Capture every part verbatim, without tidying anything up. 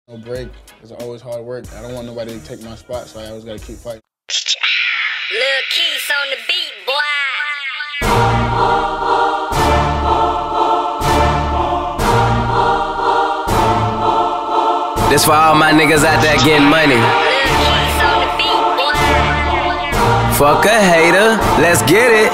No break. It's always hard work. I don't want nobody to take my spot, so I always gotta keep fighting. Lil Keys on the beat, boy. This for all my niggas out there getting money. Lil Keys on the beat, boy. Fuck a hater, let's get it.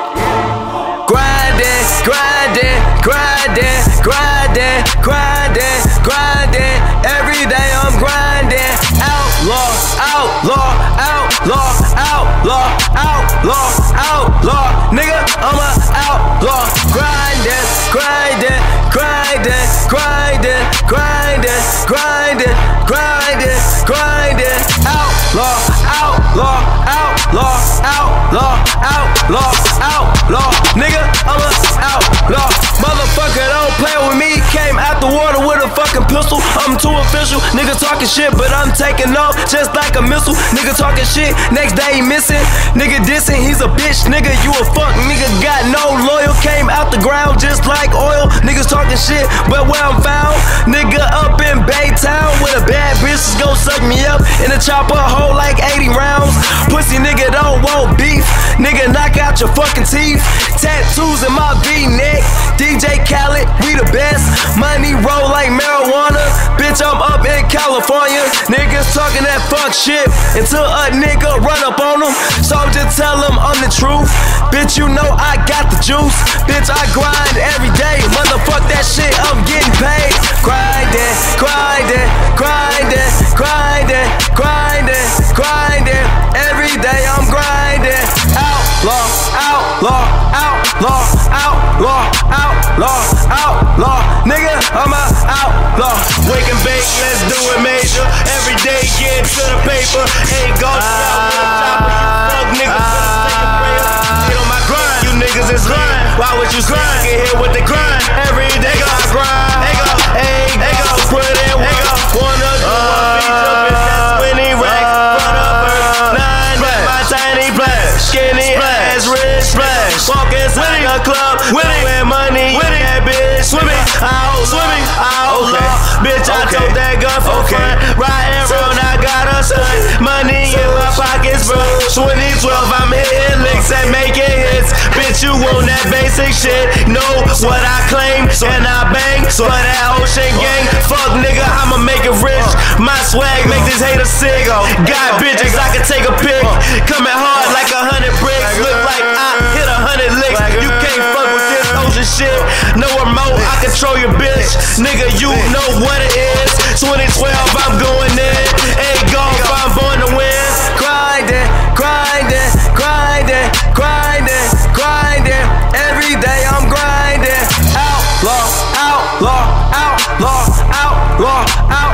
Grindin', grindin', grindin', grindin', grindin', grindin'. Every day I'm grindin'. Outlaw, outlaw, outlaw, outlaw, outlaw, outlaw. Nigga, I'm a outlaw. Grindin', grindin', grindin', grindin', grindin', grindin', grindin', grindin'. Outlaw, outlaw, outlaw, outlaw, outlaw, outlaw. Nigga, I'm a outlaw. Motherfucker, don't play with me. Came out the water with a fucking pistol. I'm too official. Nigga talking shit, but I'm taking off just like a missile. Nigga talking shit, next day he missing. Nigga dissing, he's a bitch. Nigga, you a fuck. Nigga got no loyal. Came out the ground just like oil. Niggas talking shit, but where I'm found, nigga up in Baytown with a bad bitch that's gon' suck me up in a chopper hole like eighty rounds. Pussy nigga don't want beef. Nigga knock out your fucking teeth. Tattoos in my V-neck. D J Khaled, we the best. Money roll like marijuana. Bitch, I'm up in California. Niggas talking that fuck shit until a nigga run up on them. So just tell them I'm the truth. Bitch, you know I got the juice. Bitch, I grind every day. Motherfuck that shit, I'm getting paid. Grindin', grindin', grindin', grindin', grindin', grindin'. Every day I'm grindin'. Outlaw, outlaw, outlaw, outlaw, outlaw, outlaw. Nigga, I'm a outlaw. Wake and bake, let's do it major. Every day get to the paper. Ain't gon' out with a chopper. Fuck niggas, take a prayer. Hit on my grind. You niggas is lying. Why would you grind? Get hit with the grind. Every day I grind. They go, hey, they go, put in work. Wanna do one feature, bitch, that's twenty racks. Front of her, nine, that's my tiny flash. Skinny ass, rich splash. Walk inside the club, winning money, winning that bitch. Swimming, out, swimming, outlaw. Bitch, I took that gun for fun. Riding around, I got a son. Money in my pockets, bro. twenty twelve, I'm hitting licks and making hits. Bitch, you want that basic shit. Know what I claim, and I bang for that ocean gang. Fuck nigga, I'ma make it rich. My swag make this hater sick. Got bitches, I can take a pic. Coming hard like a hundred bricks. Look like I hit a hundred licks. You can't fuck with this ocean shit. No remote, I control your bitch. Nigga, you know what it is. twenty twelve, I'm going in. Ain't gone, I'm born to win. Grindin', grindin', grindin', grindin', grindin'. Every day I'm grindin'. Outlaw, outlaw, outlaw, outlaw, outlaw.